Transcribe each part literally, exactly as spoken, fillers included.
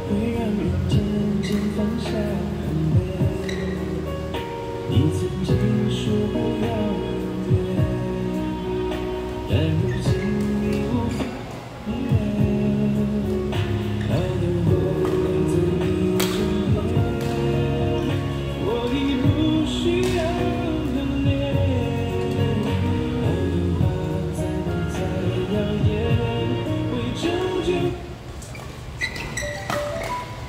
会让人渐渐放下恨别。你曾经说过要永远，但如今已无法逾越。好的我会在你身边，我已不需要留恋。好的话再不再耀眼，会拯救。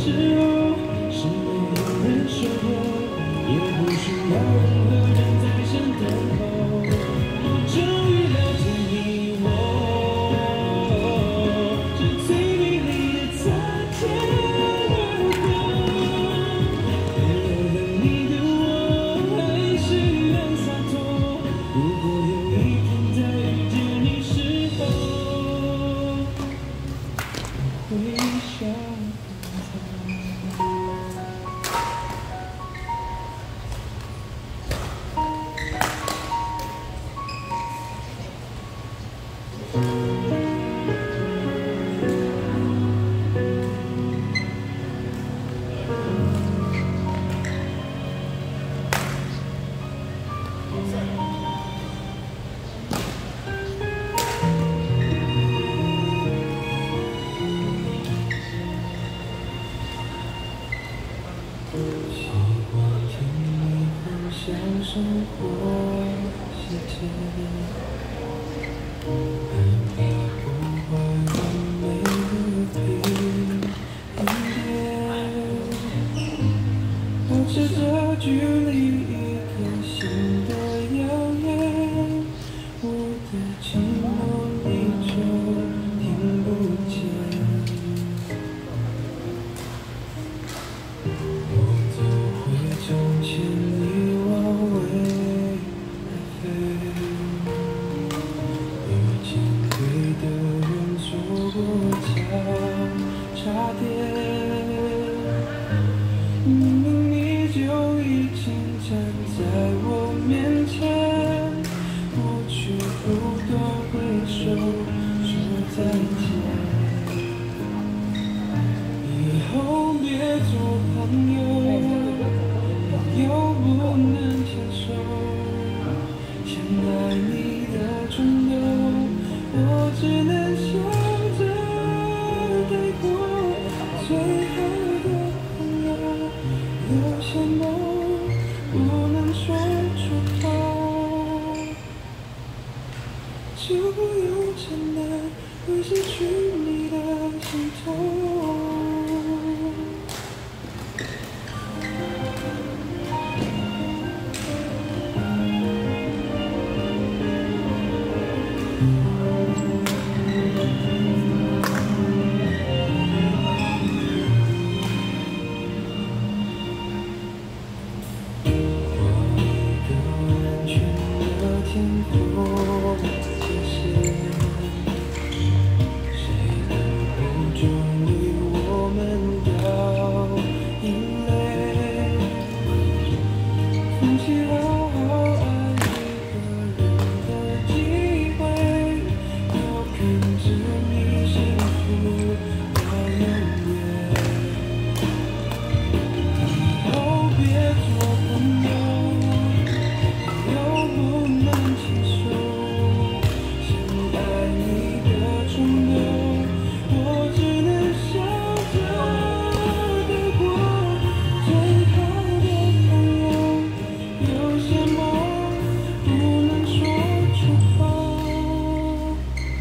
时候，是没有人说过，也不需要任何人在身等候。终于了解你我，是最美丽的擦肩而过。没有了你的我，还是一样洒脱。如果有一天再遇见你时候，微笑点头。习惯听你分享生活细节，而你不怀完美的平点，保持着距离，一颗心的谣言，我的寂寞你就听不见。从前你往未来飞，遇见对的人，错过交叉点。明明你就已经站在我面前，我却不断挥手说再见。以后别做朋友，又不能牵手，想爱你的冲动，我只能笑着带过。最好的朋友，有些梦不能说出口，就不用承担会失去你的心痛。天空界限，谁能不忠于我们到眼泪？放弃好好爱一个人的机会，要跟着你幸福到永远。以后别做朋友，又不能牵手，想爱你的冲动，我只能笑着带过。最好的朋友，有些梦不能说出口，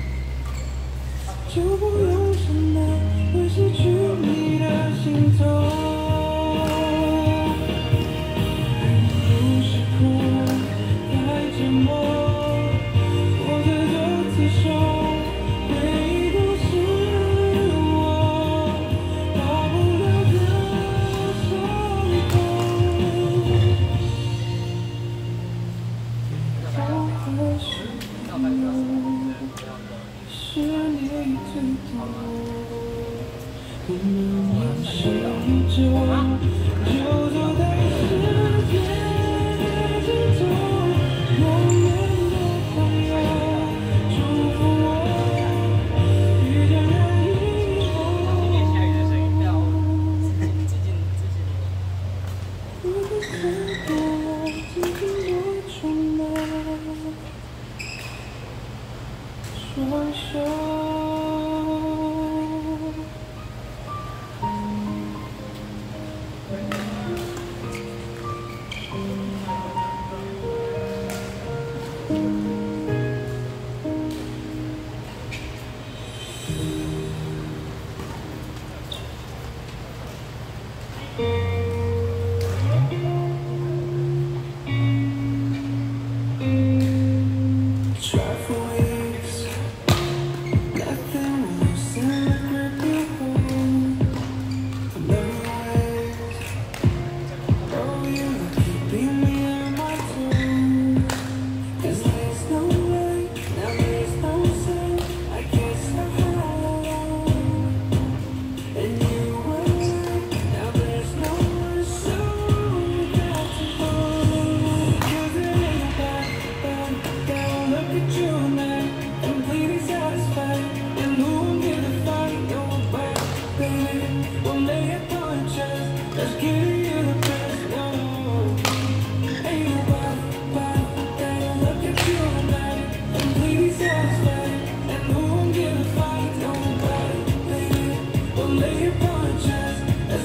就不用承担会失去你的心痛。我在这次手，回忆都是我逃不了的伤口。后何时是你最懂我？我们认识一周，就走在世界尽头。永远的朋友，祝福我遇见人以后，不会错过我紧紧握住那双手。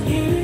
因为